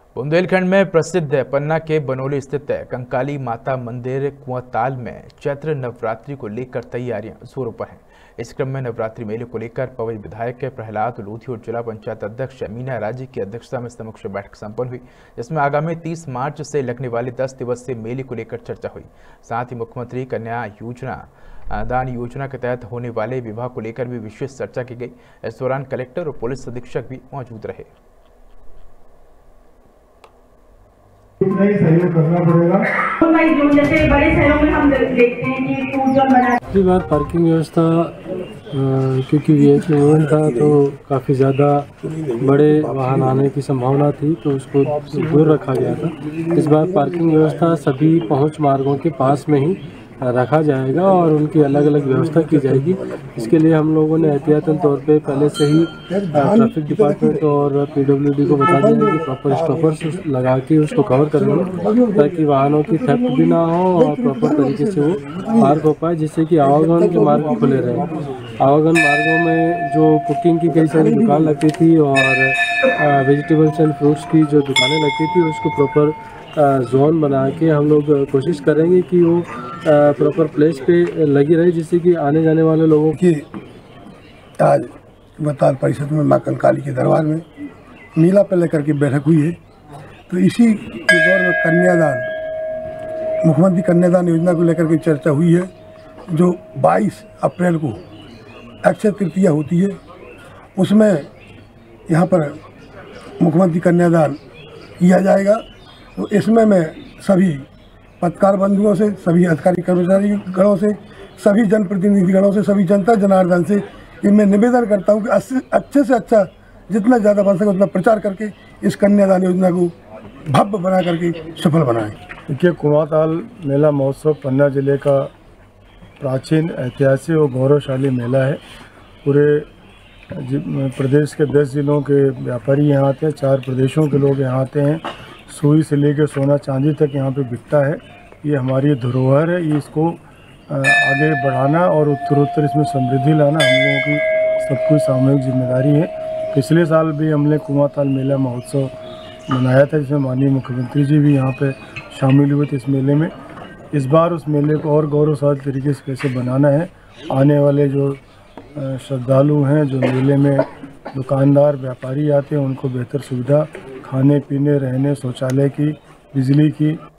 बुंदेलखंड में प्रसिद्ध पन्ना के बनोली स्थित कंकाली माता मंदिर कुआंताल में चैत्र नवरात्रि को लेकर तैयारियां जोरों पर हैं। इस क्रम में नवरात्रि मेले को लेकर पवई विधायक प्रहलाद लोधी और जिला पंचायत अध्यक्ष मीना राजी की अध्यक्षता में समक्ष बैठक संपन्न हुई, जिसमें आगामी 30 मार्च से लगने वाले 10 दिवसीय मेले को लेकर चर्चा हुई। साथ ही मुख्यमंत्री कन्या योजना दान योजना के तहत होने वाले विवाह को लेकर भी विशेष चर्चा की गई। इस दौरान कलेक्टर और पुलिस अधीक्षक भी मौजूद रहे। इतना ही सहयोग करना पड़ेगा। जैसे बड़े शहरों में हम देखते हैं कि फूड जोन बना। पिछली बार पार्किंग व्यवस्था क्योंकि वीआईपी इवेंट था तो काफ़ी ज़्यादा बड़े वाहन आने की संभावना थी, तो उसको दूर रखा गया था। इस बार पार्किंग व्यवस्था सभी पहुंच मार्गों के पास में ही रखा जाएगा और उनकी अलग अलग व्यवस्था की जाएगी। इसके लिए हम लोगों ने एहतियातन तौर पे पहले से ही ट्रैफिक डिपार्टमेंट और पीडब्ल्यूडी को बता दिया कि प्रॉपर स्टॉपर्स लगा के उसको कवर करेंगे ताकि वाहनों की थेफ्ट भी ना हो और प्रॉपर तरीके से वो पार्क हो पाए, जिससे कि आवागमन के मार्ग खुले रहे। आवागमन मार्गों में जो कुकिंग की कई सारी दुकान लगती थी और वेजिटेबल्स एंड फ्रूट्स की जो दुकानें लगती थी उसको प्रॉपर जोन बना के हम लोग कोशिश करेंगे कि वो प्रॉपर प्लेस पे लगी रहे, जिससे कि आने जाने वाले लोगों की आज बताल परिषद में मां कंकाली के दरबार में नीला पे लेकर के बैठक हुई है। तो इसी के दौर में कन्यादान मुख्यमंत्री कन्यादान योजना को लेकर के चर्चा हुई है, जो 22 अप्रैल को अक्षय तृतीया होती है। उसमें यहाँ पर मुख्यमंत्री कन्यादान किया जाएगा। तो इसमें मैं सभी पत्रकार बंधुओं से, सभी अधिकारी कर्मचारी गणों से, सभी जनप्रतिनिधि गणों से, सभी जनता जनार्दन से मैं निवेदन करता हूं कि अच्छे से अच्छा जितना ज़्यादा बन सके उतना प्रचार करके इस कन्यादान योजना को भव्य बना करके सफल बनाएं। देखिए, कुआंताल मेला महोत्सव पन्ना जिले का प्राचीन, ऐतिहासिक और गौरवशाली मेला है। पूरे प्रदेश के 10 जिलों के व्यापारी यहाँ आते हैं, 4 प्रदेशों के लोग यहाँ आते हैं। सुई से लेकर सोना चांदी तक यहाँ पे बिकता है। ये हमारी धरोहर है, ये इसको आगे बढ़ाना और उत्तरोत्तर इसमें समृद्धि लाना हम लोगों की सबकी सामूहिक जिम्मेदारी है। पिछले साल भी हमने कुआंताल मेला महोत्सव मनाया था, जिसमें माननीय मुख्यमंत्री जी भी यहाँ पे शामिल हुए थे इस मेले में। इस बार उस मेले को और गौरवशाली तरीके से कैसे बनाना है, आने वाले जो श्रद्धालु हैं, जो मेले में दुकानदार व्यापारी आते हैं, उनको बेहतर सुविधा खाने पीने, रहने, शौचालय की, बिजली की